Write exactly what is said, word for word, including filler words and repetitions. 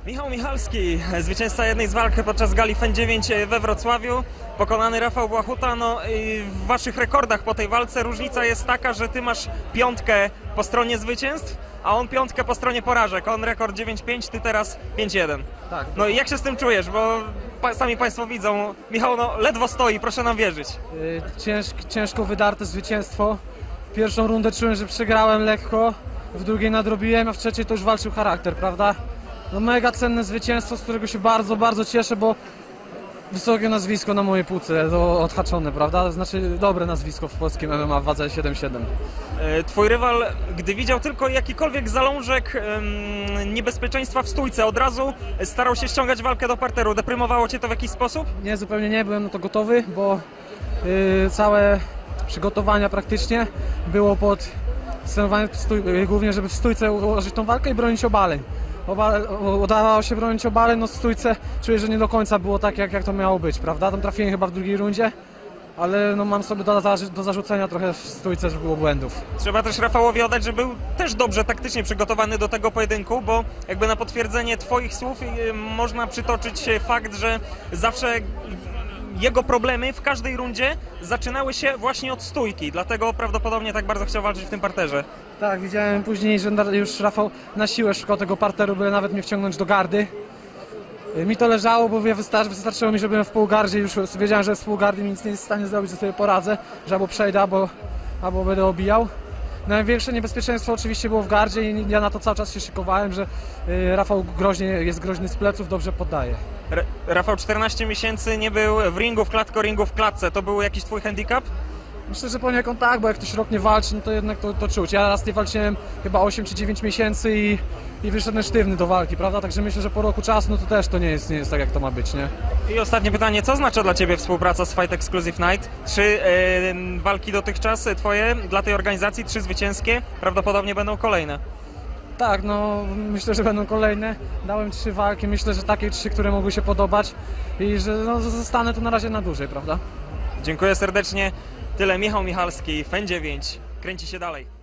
Michał Michalski, zwycięzca jednej z walk podczas gali F E N dziewięć we Wrocławiu, pokonany Rafał Błachuta. No, w waszych rekordach po tej walce różnica jest taka, że ty masz piątkę po stronie zwycięstw, a on piątkę po stronie porażek. On rekord dziewięć pięć, ty teraz pięć jeden. Tak. No i jak się z tym czujesz, bo pa, sami państwo widzą, Michał no, ledwo stoi, proszę nam wierzyć. Yy, ciężk, ciężko wydarte zwycięstwo. Pierwszą rundę czułem, że przegrałem lekko, w drugiej nadrobiłem, a w trzeciej to już walczył charakter, prawda? No mega cenne zwycięstwo, z którego się bardzo, bardzo cieszę, bo wysokie nazwisko na mojej półce, to odhaczone, prawda? Znaczy dobre nazwisko w polskim M M A w wadze siedem siedem. Twój rywal, gdy widział tylko jakikolwiek zalążek um, niebezpieczeństwa w stójce, od razu starał się ściągać walkę do parteru. Deprymowało cię to w jakiś sposób? Nie, zupełnie nie, byłem na to gotowy, bo yy, całe przygotowania praktycznie było pod scenowanie, głównie żeby w stójce ułożyć tą walkę i bronić obaleń. Obale, udawało się bronić obaleń, no w stójce czuję, że nie do końca było tak, jak, jak to miało być, prawda? Tam trafiłem chyba w drugiej rundzie, ale no mam sobie do, do zarzucenia trochę w stójce, że było błędów. Trzeba też Rafałowi oddać, że był też dobrze taktycznie przygotowany do tego pojedynku, bo jakby na potwierdzenie twoich słów można przytoczyć fakt, że zawsze jego problemy w każdej rundzie zaczynały się właśnie od stójki, dlatego prawdopodobnie tak bardzo chciał walczyć w tym parterze. Tak, widziałem później, że już Rafał na siłę szukał tego parteru, by nawet mnie wciągnąć do gardy. Mi to leżało, bo wystarczy, wystarczyło mi, że byłem w półgardzie, już wiedziałem, że w półgardzie mi nic nie jest w stanie zrobić, że sobie poradzę, że albo przejdę, albo, albo będę obijał. Największe niebezpieczeństwo oczywiście było w gardzie i ja na to cały czas się szykowałem, że Rafał groźnie, jest groźny z pleców, dobrze poddaje. R Rafał czternaście miesięcy nie był w ringu, w klatko ringu, w klatce. To był jakiś twój handicap? Myślę, że poniekąd tak, bo jak ktoś rok nie walczy, no to jednak to, to czuć. Ja raz nie walczyłem chyba osiem czy dziewięć miesięcy i, i wyszedłem sztywny do walki, prawda? Także myślę, że po roku czasu, no to też to nie jest, nie jest tak, jak to ma być, nie? I ostatnie pytanie, co znaczy dla ciebie współpraca z Fight Exclusive Night? Trzy yy, walki dotychczas twoje dla tej organizacji, trzy zwycięskie, prawdopodobnie będą kolejne. Tak, no myślę, że będą kolejne. Dałem trzy walki, myślę, że takie trzy, które mogły się podobać i że no, zostanę tu na razie na dłużej, prawda? Dziękuję serdecznie. Tyle Michał Michalski, F E N dziewięć. Kręci się dalej.